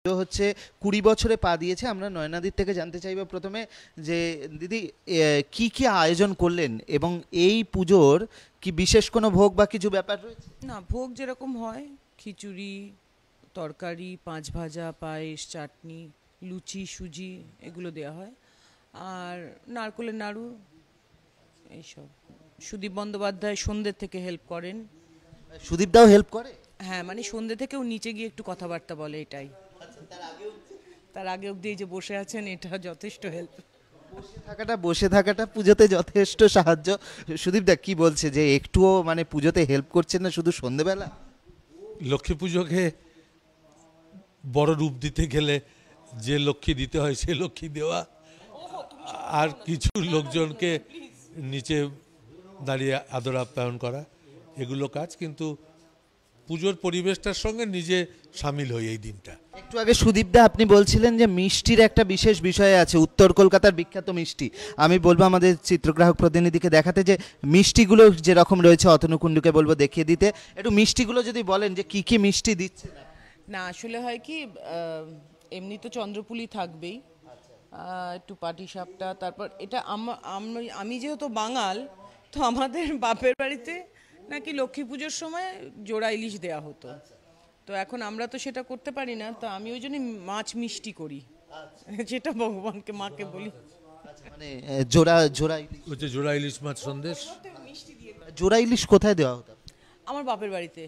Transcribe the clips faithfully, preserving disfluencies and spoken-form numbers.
হচ্ছে কুড়ি বছরে পা দিয়েছে। আমরা নয়নাদির থেকে জানতে চাইবো প্রথমে যে দিদি কি কি আয়োজন করলেন এবং এই পুজোর কি বিশেষ কোনো ভোগ বা কিছু ব্যাপার রয়েছে? না, ভোগ যেরকম হয় খিচুড়ি, তরকারি, পাঁচ ভাজা, পায়েস, চাটনি, লুচি, সুজি এগুলো দেওয়া হয়, আর নারকোলের নাড়ু এইসব। সুদীপ বন্দ্যোপাধ্যায় সন্ধ্যের থেকে হেল্প করেন। সুদীপদাও হেল্প করে? হ্যাঁ, মানে সন্ধ্যে থেকেও নিচে গিয়ে একটু কথাবার্তা বলে, এটাই। তার আগে অব্দি এই যে বসে আছেন, এটা যথেষ্ট হেল্প। বসে থাকাটা বসে থাকাটা পুজোতে যথেষ্ট সাহায্য। সুদীপদা কি বলছে যে একটুও মানে পুজোতে হেল্প করছেন না শুধু সন্ধ্যেবেলা? লক্ষ্মী পুজোকে বড় রূপ দিতে গেলে যে লক্ষ্মী দিতে হয় সে লক্ষ্মী দেওয়া, আর কিছু লোকজনকে নিচে দাঁড়িয়ে আদর আপ্যায়ন করা, এগুলো কাজ। কিন্তু পুজোর পরিবেশটার সঙ্গে নিজে সামিল হই এই দিনটা। একটু আগে সুদীপদা আপনি বলছিলেন যে মিষ্টির একটা বিশেষ বিষয় আছে, উত্তর কলকাতার বিখ্যাত মিষ্টি। আমি বলবো আমাদের চিত্রগ্রাহক প্রতিনিধিকে দেখাতে যে মিষ্টিগুলো যেরকম রয়েছে, অতনুকুণ্ডুকে বলবো দেখিয়ে দিতে। একটু মিষ্টিগুলো যদি বলেন যে কি কি মিষ্টি দিচ্ছে। না, আসলে হয় কি, এমনি তো চন্দ্রপুলি থাকবেই, একটু পাটিসাপটা, তারপর এটা আমি যেহেতু বাঙাল, তো আমাদের বাপের বাড়িতে নাকি লক্ষ্মী পুজোর সময় জোড়া ইলিশ দেওয়া হতো। তো এখন আমরা তো সেটা করতে পারি না, তো আমি ওই জন্য মাছ মিষ্টি করি, যেটা ভগবানকে মাকে বলি। মানে জোড়া জোড়া হচ্ছে জোড়া ইলিশ মাছ সন্দেশ। জোড়া ইলিশ কোথায় দেওয়া হতো? আমার বাপের বাড়িতে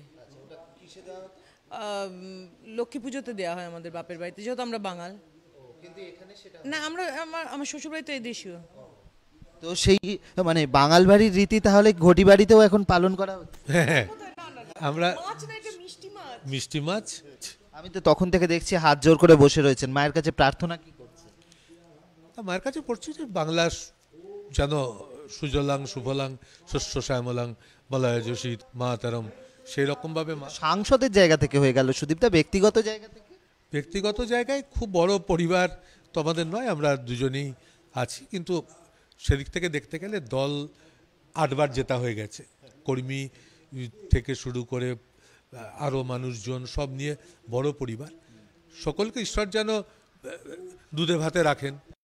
লক্ষ্মী পুজোতে দেওয়া হয় আমাদের বাপের বাড়িতে, যেহেতু আমরা বাঙাল। না, আমরা আমার আমার শ্বশুর বাড়িতে এই দেশীয়। তো সেই মানে বাঙাল বাড়ির রীতি তাহলে ঘটি বাড়িতেও এখন পালন করা হচ্ছে। হ্যাঁ, আমরা মিষ্টি মাছ। আমি তো তখন থেকে দেখছি হাত জোর করে বসে রয়েছেন, মায়ের কাছে প্রার্থনা কি করছেন? মায়ের কাছে পড়ছি যে বাংলা যেন সুজলাং সুফলাং শস্য শ্যামলাং বলয় যোশীত মা তারম, সেই রকম ভাবে। সাংসদের জায়গা থেকে হয়ে গেল সুদীপটা, ব্যক্তিগত জায়গা থেকে? ব্যক্তিগত জায়গায় খুব বড় পরিবার তো আমাদের নয়, আমরা দুজনেই আছি, কিন্তু সেদিক থেকে দেখতে গেলে দল আটবার জেতা হয়ে গেছে, কর্মী থেকে শুরু করে আরও মানুষজন সব নিয়ে বড় পরিবার। সকলকে ঈশ্বর যেন দুধে ভাতে রাখেন।